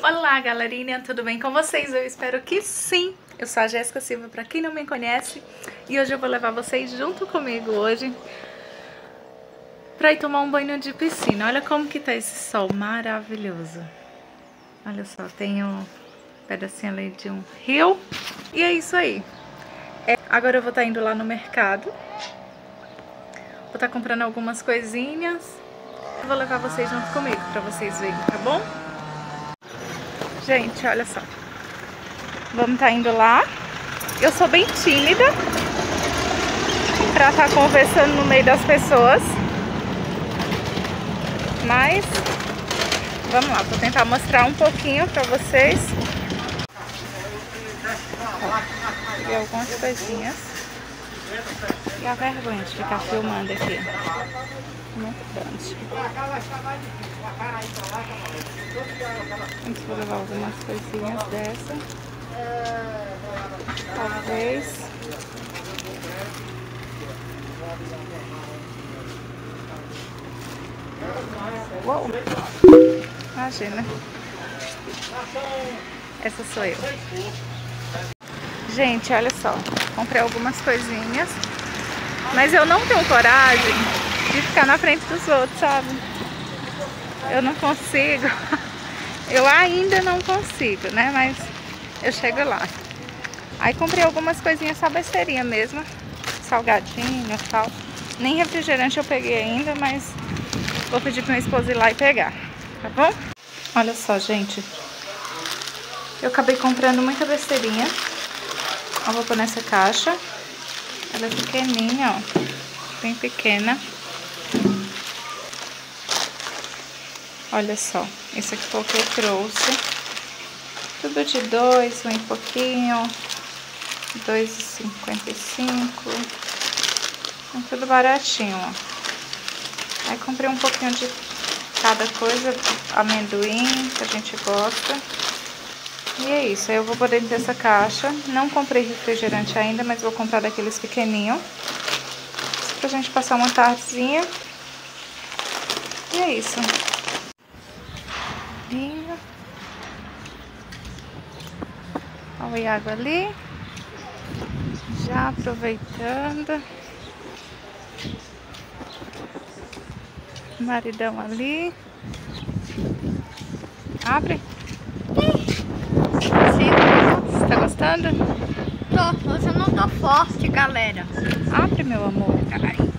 Olá, galerinha, tudo bem com vocês? Eu espero que sim! Eu sou a Jéssica Silva, pra quem não me conhece, e hoje eu vou levar vocês junto comigo hoje pra ir tomar um banho de piscina. Olha como que tá esse sol maravilhoso. Olha só, tem um pedacinho ali de um rio, e é isso aí. Agora eu vou estar indo lá no mercado, vou estar comprando algumas coisinhas, eu vou levar vocês junto comigo pra vocês verem, tá bom? Gente, olha só. Vamos estar indo lá. Eu sou bem tímida pra estar conversando no meio das pessoas. Mas vamos lá, vou tentar mostrar um pouquinho pra vocês. E algumas coisinhas. E a vergonha de ficar filmando aqui. Muito grande. Vou levar algumas coisinhas dessa. Talvez. Uou! Imagina. Essa sou eu. Gente, olha só. Comprei algumas coisinhas. Mas eu não tenho coragem de ficar na frente dos outros, sabe? Eu não consigo. Eu ainda não consigo, né? Mas eu chego lá. Aí comprei algumas coisinhas, só besteirinha mesmo. Salgadinho e tal. Nem refrigerante eu peguei ainda, mas vou pedir pro meu esposo ir lá e pegar. Tá bom? Olha só, gente. Eu acabei comprando muita besteirinha. Eu vou pôr nessa caixa. Ela é pequenininha, ó. Bem pequena. Olha só. Esse aqui foi o que eu trouxe. Tudo de 2, um e pouquinho. 2,55. Tudo baratinho, ó. Aí comprei um pouquinho de cada coisa. Amendoim, que a gente gosta. E é isso, aí eu vou pôr dentro dessa caixa. Não comprei refrigerante ainda, mas vou comprar daqueles pequenininhos. Pra gente passar uma tardezinha. E é isso. Vinho. Olha o Iago ali. Já aproveitando. Maridão ali. Abre. Você tá gostando? Tô, mas eu não tô forte, galera. Abre, meu amor. Ai.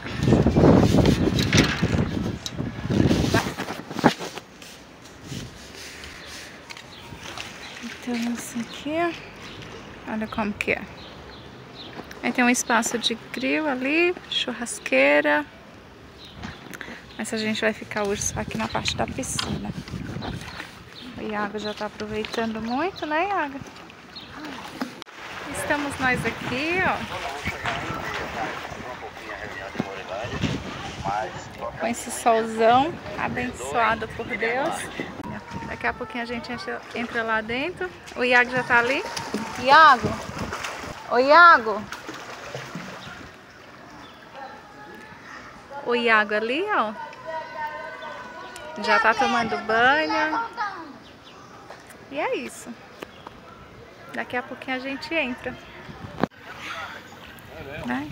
Então, isso aqui, olha como que é. Aí tem um espaço de grill ali, churrasqueira. Mas a gente vai ficar hoje só aqui na parte da piscina. O Iago já tá aproveitando muito, né, Iago? Estamos nós aqui, ó. Com esse solzão abençoado por Deus. Daqui a pouquinho a gente entra lá dentro. O Iago já tá ali. Iago! Ô, Iago! O Iago ali, ó. Já tá tomando banho. E é isso. Daqui a pouquinho a gente entra. Né?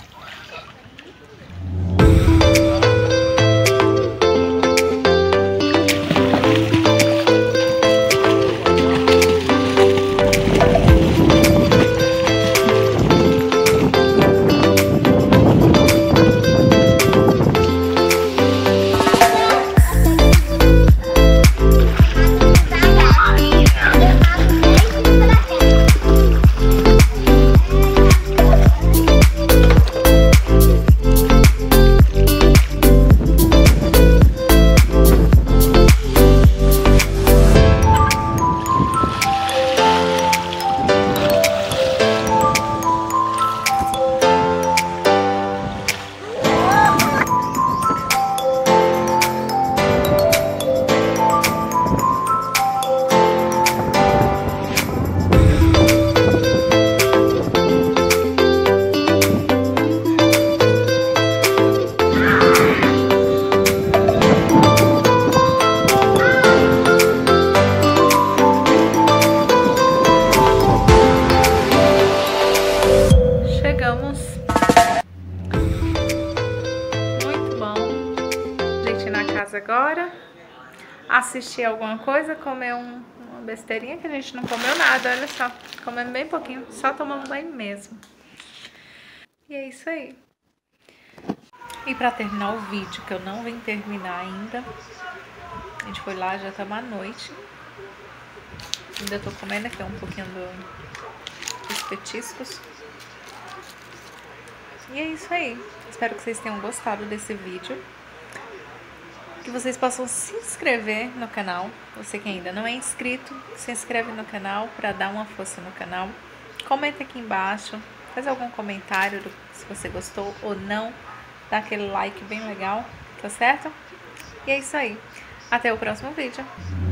assistir alguma coisa, comer uma besteirinha, que a gente não comeu nada, olha só. Comendo bem pouquinho, só tomando banho mesmo. E é isso aí. E pra terminar o vídeo, que eu não vim terminar ainda, a gente foi lá, já tava à noite. Ainda tô comendo aqui um pouquinho dos petiscos. E é isso aí. Espero que vocês tenham gostado desse vídeo. Que vocês possam se inscrever no canal. Você que ainda não é inscrito, se inscreve no canal para dar uma força no canal. Comenta aqui embaixo, faz algum comentário se você gostou ou não. Dá aquele like bem legal, tá certo? E é isso aí. Até o próximo vídeo.